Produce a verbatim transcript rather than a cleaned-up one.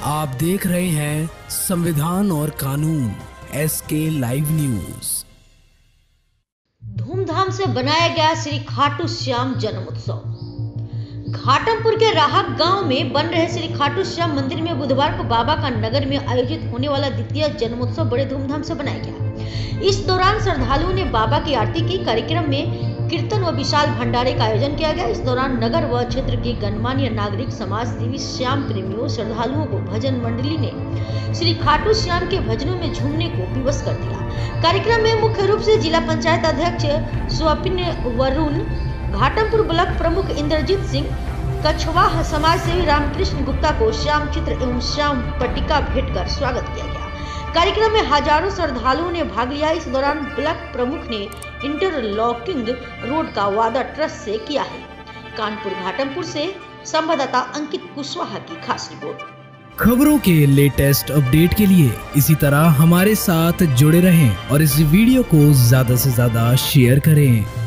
आप देख रहे हैं संविधान और कानून एस के लाइव न्यूज। धूमधाम से बनाया गया श्री खाटू श्याम जन्मोत्सव। घाटमपुर के राहक गांव में बन रहे श्री खाटू श्याम मंदिर में बुधवार को बाबा का नगर में आयोजित होने वाला द्वितीय जन्मोत्सव बड़े धूमधाम से बनाया गया। इस दौरान श्रद्धालुओं ने बाबा की आरती की। कार्यक्रम में कीर्तन व विशाल भंडारे का आयोजन किया गया। इस दौरान नगर व क्षेत्र के गणमान्य नागरिक, समाज सेवी, श्याम प्रेमियों, श्रद्धालुओं को भजन मंडली ने श्री खाटू श्याम के भजनों में झूमने को विवश कर दिया। कार्यक्रम में मुख्य रूप से जिला पंचायत अध्यक्ष स्वपिन वरुण, घाटमपुर ब्लॉक प्रमुख इंद्रजीत सिंह, कछवाहा समाज सेवी रामकृष्ण गुप्ता को श्याम चित्र एवं श्याम पट्टिका भेंट कर स्वागत किया गया। कार्यक्रम में हजारों श्रद्धालुओं ने भाग लिया। इस दौरान ब्लॉक प्रमुख ने इंटरलॉकिंग रोड का वादा ट्रस्ट से किया है। कानपुर घाटमपुर से संवाददाता अंकित कुशवाहा की खास रिपोर्ट। खबरों के लेटेस्ट अपडेट के लिए इसी तरह हमारे साथ जुड़े रहें और इस वीडियो को ज्यादा से ज्यादा शेयर करें।